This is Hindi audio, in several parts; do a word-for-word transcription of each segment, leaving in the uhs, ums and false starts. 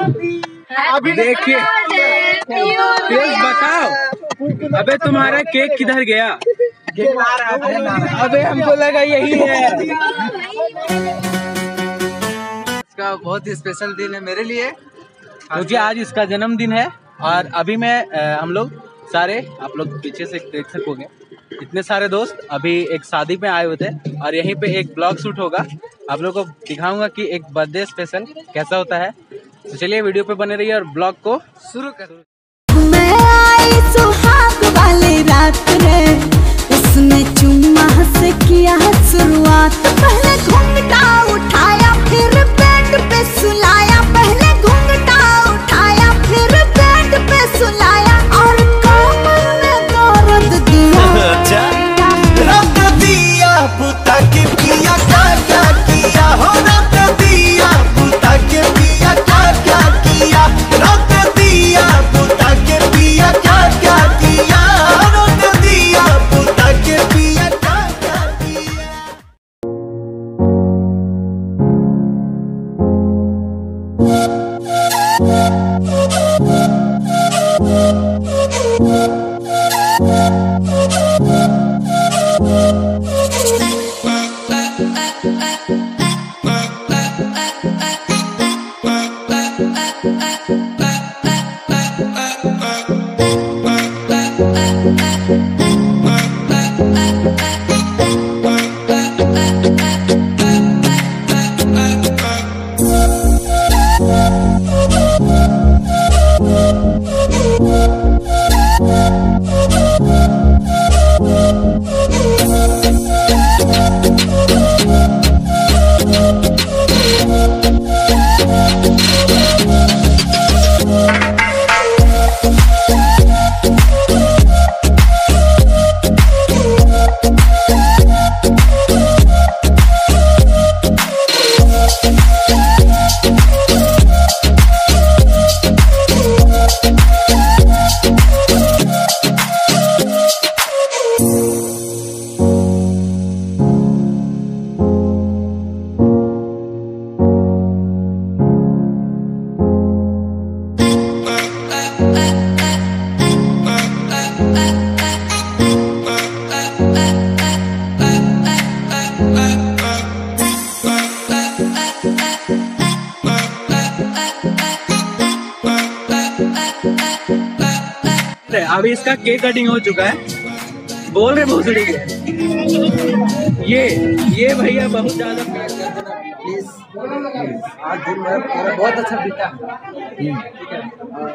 अभी देखिए, बताओ अबे तुम्हारा केक किधर गया? अबे हमको लगा यही है। इसका बहुत ही स्पेशल दिन है मेरे लिए, क्योंकि आज इसका जन्मदिन है। और अभी मैं हम लोग सारे, आप लोग पीछे से देख सकोगे, इतने सारे दोस्त अभी एक शादी पे आए हुए थे और यहीं पे एक ब्लॉग शूट होगा। आप लोगों को दिखाऊंगा कि एक बर्थडे स्पेशल कैसा होता है। तो चलिए वीडियो पे बने रहिए और ब्लॉग को शुरू कर। मैं आई सुहाग वाली रात रे, उसने चुम्मा से किया शुरुआत। पहले घूंघटा उठाया फिर बेड पे सुलाया, पहले घूंघटा उठाया फिर बेड पे सुलाया और कमर में दर्द दिया। रख दिया पुता के पिया क्या क्या किया हो, रख दिया पुता के पिया क्या क्या किया, रख दिया पुता के पिया क्या क्या किया, रख दिया पुता के पिया क्या क्या किया। अभी इसका केक कटिंग हो चुका है। बोल रहे भोसड़ी के ये ये भैया बहुत ज्यादा प्यार करते हैं। प्लीज आज दिन मेरा बहुत अच्छा बीता, ठीक है?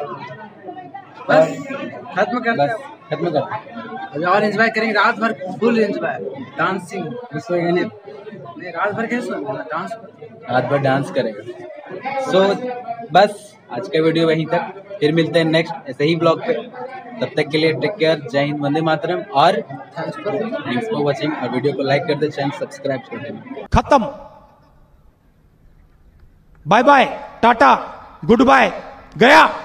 बस खत्म कर, बस खत्म कर। अभी और एंजॉय करेंगे रात भर, फुल एंजॉय, डांसिंग नहीं, रात भर कैसे डांस, रात भर डांस करेंगे। सो so, बस आज का वीडियो वहीं तक, फिर मिलते हैं नेक्स्ट ऐसे ही ब्लॉग पे। तब तक के लिए टेक केयर, जय हिंद, वंदे मातरम और थैंक्स फॉर वाचिंग। और वीडियो को लाइक कर दे, चैनल सब्सक्राइब कर देना। खत्म, bye bye, tata, good bye, गया।